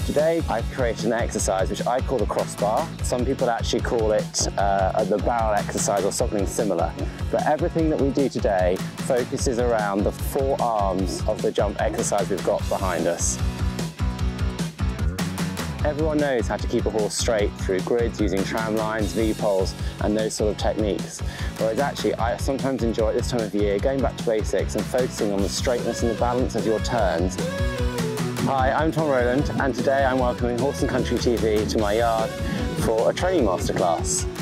Today I've created an exercise which I call the crossbar. Some people actually call it the barrel exercise or something similar. But everything that we do today focuses around the 4 arms of the jump exercise we've got behind us. Everyone knows how to keep a horse straight through grids using tram lines, V-poles and those sort of techniques. Whereas actually I sometimes enjoy at this time of year going back to basics and focusing on the straightness and the balance of your turns. Hi, I'm Tom Rowland and today I'm welcoming Horse and Country TV to my yard for a training masterclass.